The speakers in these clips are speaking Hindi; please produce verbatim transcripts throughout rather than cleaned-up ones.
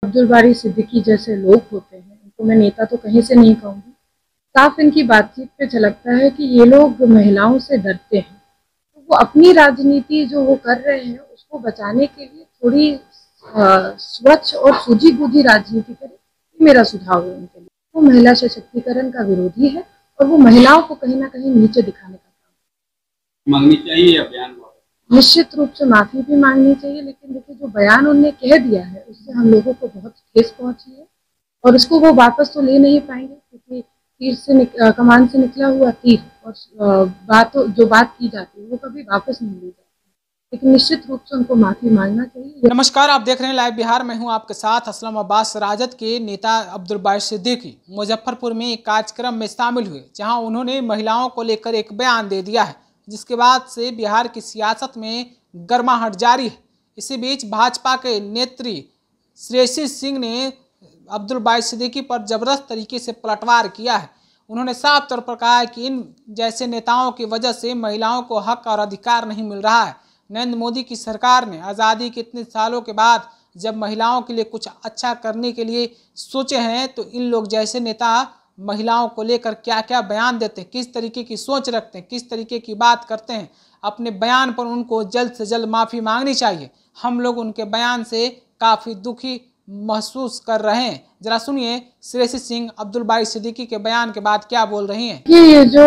अब्दुल बारी सिद्दीकी जैसे लोग होते हैं, इनको मैं नेता तो कहीं से नहीं कहूँगी। साफ इनकी बातचीत पे झलकता है कि ये लोग महिलाओं से डरते हैं। तो वो अपनी राजनीति जो वो कर रहे हैं, उसको बचाने के लिए थोड़ी अ, स्वच्छ और सूझी-बूझी राजनीति करें, ये मेरा सुझाव है उनके लिए। वो महिला सशक्तिकरण का विरोधी है और वो महिलाओं को कहीं न कहीं नीचे दिखाने का काम मांगनी चाहिए या बयान निश्चित रूप से माफ़ी भी मांगनी चाहिए, लेकिन देखिए जो बयान उन्होंने कह दिया है, उससे हम लोगों को बहुत ठेस पहुँची है और उसको वो वापस तो ले नहीं पाएँगे, क्योंकि तीर से निक, कमान से निकला हुआ तीर और बातों जो बात की जाती है वो कभी वापस नहीं ली जाती, लेकिन निश्चित रूप से उनको माफ़ी मांगना चाहिए। नमस्कार, आप देख रहे हैं लाइव बिहार। मैं हूं आपके साथ असलम अब्बास। राजद के नेता अब्दुल बारी सिद्दीकी मुजफ्फरपुर में एक कार्यक्रम में शामिल हुए, जहां उन्होंने महिलाओं को लेकर एक बयान दे दिया है, जिसके बाद से बिहार की सियासत में गर्माहट जारी है। इसी बीच भाजपा के नेत्री श्रेयसी सिंह ने अब्दुल बारी सिद्दीकी पर जबरदस्त तरीके से पलटवार किया है। उन्होंने साफ तौर पर कहा है कि इन जैसे नेताओं की वजह से महिलाओं को हक और अधिकार नहीं मिल रहा है। नरेंद्र मोदी की सरकार ने आज़ादी के इतने सालों के बाद जब महिलाओं के लिए कुछ अच्छा करने के लिए सोचे हैं, तो इन लोग जैसे नेता महिलाओं को लेकर क्या क्या बयान देते हैं, किस तरीके की सोच रखते हैं, किस तरीके की बात करते हैं, अपने बयान पर उनको जल्द से जल्द माफ़ी मांगनी चाहिए। हम लोग उनके बयान से काफ़ी दुखी महसूस कर रहे हैं। जरा सुनिए श्रेयसी सिंह अब्दुल बारी सिद्दीकी के बयान के बाद क्या बोल रही हैं। ये जो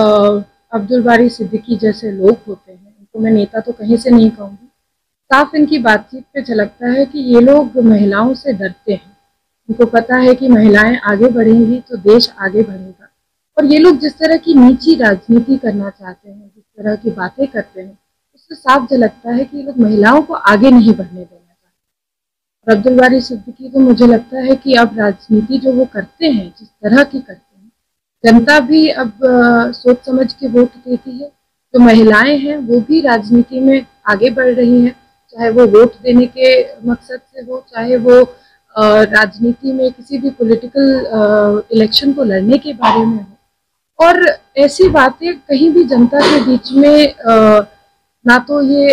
अब्दुल बारी सिद्दीकी जैसे लोग होते हैं, तो मैं नेता तो कहीं से नहीं कहूँगी। साफ इनकी बातचीत पे झलकता है कि ये लोग महिलाओं से डरते हैं। उनको पता है कि महिलाएं आगे बढ़ेंगी तो देश आगे बढ़ेगा, और ये लोग जिस तरह की नीची राजनीति करना चाहते हैं, जिस तरह की बातें करते हैं, उससे साफ झलकता है कि ये लोग महिलाओं को आगे नहीं बढ़ने देना चाहते। अब्दुल बारी सिद्दीकी तो मुझे लगता है कि अब राजनीति जो वो करते हैं, जिस तरह की करते हैं, जनता भी अब आ, सोच समझ के वोट देती है। जो महिलाएं हैं वो भी राजनीति में आगे बढ़ रही हैं, चाहे वो वोट देने के मकसद से हो, चाहे वो राजनीति में किसी भी पॉलिटिकल इलेक्शन को लड़ने के बारे में हो। और ऐसी बातें कहीं भी जनता के बीच में आ, ना तो ये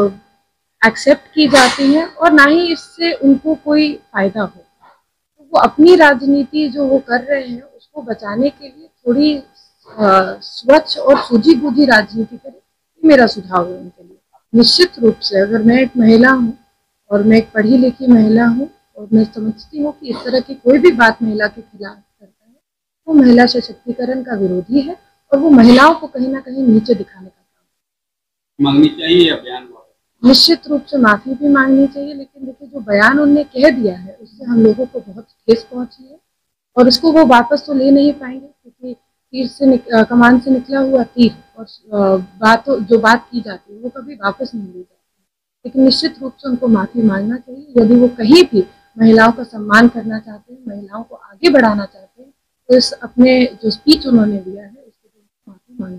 एक्सेप्ट की जाती हैं और ना ही इससे उनको कोई फायदा हो। तो वो अपनी राजनीति जो वो कर रहे हैं, उसको बचाने के लिए थोड़ी आ, स्वच्छ और सूझी-बूझी राजनीति करें, ये मेरा सुझाव है उनके लिए। निश्चित रूप से अगर मैं एक महिला हूँ और मैं एक पढ़ी लिखी महिला हूँ और मैं समझती हूँ कि इस तरह की कोई भी बात महिला के खिलाफ करता है, वो महिला सशक्तिकरण का विरोधी है और वो महिलाओं को कहीं ना कहीं नीचे दिखाने का काम मांगनी चाहिए या बयान निश्चित रूप से माफ़ी भी मांगनी चाहिए, लेकिन देखिए जो बयान उन्होंने कह दिया है, उससे हम लोगों को बहुत ठेस पहुँची है और उसको वो वापस तो ले नहीं पाएंगे, क्योंकि तीर से निक, कमान से निकला हुआ तीर और बातों जो बात की जाती है वो कभी वापस नहीं ली जाती, लेकिन निश्चित रूप से उनको माफ़ी मांगना चाहिए। यदि वो कहीं भी महिलाओं का सम्मान करना चाहते हैं, महिलाओं को आगे बढ़ाना चाहते हैं, तो इस अपने जो स्पीच उन्होंने दिया है उसके लिए माफ़ी मांगनी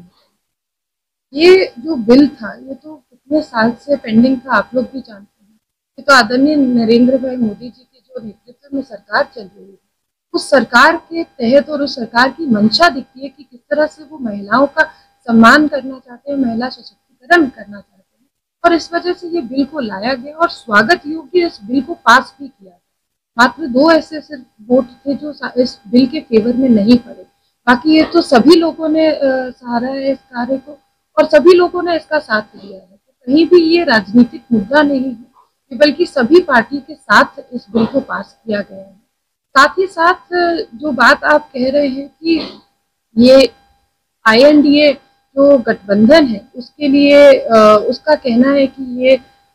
चाहिए। ये जो बिल था, ये तो कितने साल से पेंडिंग था, आप लोग भी जानते हैं। ये तो आदरणीय नरेंद्र भाई मोदी जी के जो नेतृत्व में सरकार चल रही है, उस सरकार के तहत और उस सरकार की मंशा दिखती है कि किस तरह से वो महिलाओं का सम्मान करना चाहते हैं, महिला सशक्तिकरण करना चाहते हैं, और इस वजह से ये बिल को लाया गया और स्वागत योग्य इस बिल को पास भी किया। मात्र दो ऐसे सिर्फ वोट थे जो इस बिल के फेवर में नहीं पड़े, बाकी ये तो सभी लोगों ने सहारा है इस कार्य को और सभी लोगों ने इसका साथ दिया है। तो कहीं भी ये राजनीतिक मुद्दा नहीं है, बल्कि सभी पार्टी के साथ इस बिल को पास किया गया है। साथ ही साथ जो बात आप कह रहे हैं कि ये आई एन डी ए जो गठबंधन है, उसके लिए उसका कहना है कि ये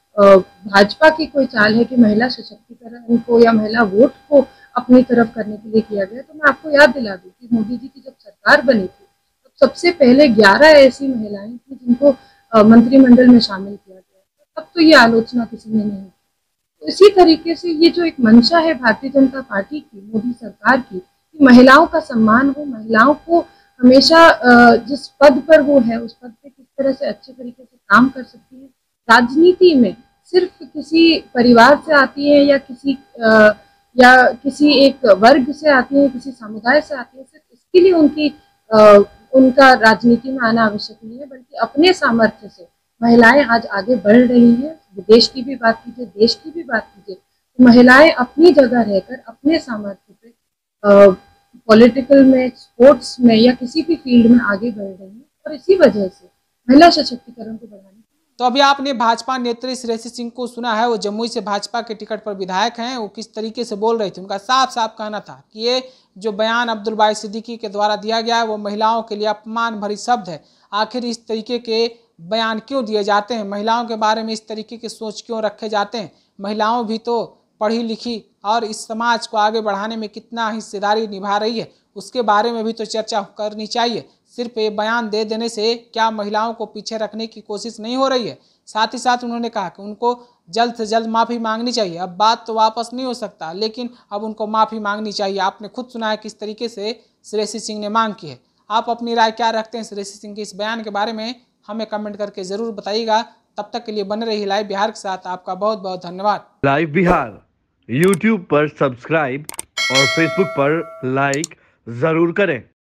भाजपा की कोई चाल है कि महिला सशक्तिकरण को या महिला वोट को अपनी तरफ करने के लिए किया गया। तो मैं आपको याद दिला दूं कि मोदी जी की जब सरकार बनी थी, तब सबसे पहले ग्यारह ऐसी महिलाएं थी जिनको मंत्रिमंडल में शामिल किया गया। तब तो ये आलोचना किसी ने नहीं की। तो इसी तरीके से ये जो एक मंशा है भारतीय जनता पार्टी की, मोदी सरकार की, कि महिलाओं का सम्मान हो, महिलाओं को हमेशा जिस पद पर वो है उस पद पे किस तरह से अच्छे तरीके से काम कर सकती है। राजनीति में सिर्फ किसी परिवार से आती है या किसी आ, या किसी एक वर्ग से आती है, किसी समुदाय से आती है, सिर्फ इसके लिए उनकी आ, उनका राजनीति में आना आवश्यक नहीं है, बल्कि अपने सामर्थ्य से महिलाएं आज आगे बढ़ रही हैं। विदेश की भी बात कीजिए, देश की भी बात कीजिए, महिलाएं अपनी जगह रहकर अपने सामर्थ्य पे पॉलिटिकल में, स्पोर्ट्स में या किसी भी फील्ड में आगे बढ़ रही हैं और इसी वजह से महिला सशक्तिकरण को बढ़ाने। तो अभी आपने भाजपा नेत्री श्रेयसी सिंह को सुना है, वो जमुई से भाजपा के टिकट पर विधायक हैं। वो किस तरीके से बोल रही थी, उनका साफ साफ कहना था कि ये जो बयान अब्दुल बारी सिद्दीकी के द्वारा दिया गया है वो महिलाओं के लिए अपमान भरी शब्द है। आखिर इस तरीके के बयान क्यों दिए जाते हैं, महिलाओं के बारे में इस तरीके की सोच क्यों रखे जाते हैं। महिलाओं भी तो पढ़ी लिखी और इस समाज को आगे बढ़ाने में कितना हिस्सेदारी निभा रही है, उसके बारे में भी तो चर्चा करनी चाहिए। सिर्फ ये बयान दे देने से क्या महिलाओं को पीछे रखने की कोशिश नहीं हो रही है। साथ ही साथ उन्होंने कहा कि उनको जल्द से जल्द माफ़ी मांगनी चाहिए। अब बात तो वापस नहीं हो सकता, लेकिन अब उनको माफ़ी मांगनी चाहिए। आपने खुद सुना है किस तरीके से श्रेयसी सिंह ने मांग की है। आप अपनी राय क्या रखते हैं श्रेयसी सिंह के इस बयान के बारे में, हमें कमेंट करके ज़रूर बताइएगा। तब तक के लिए बने रहिए लाइव बिहार के साथ। आपका बहुत बहुत धन्यवाद। लाइव बिहार यूट्यूब पर सब्सक्राइब और फेसबुक पर लाइक जरूर करें।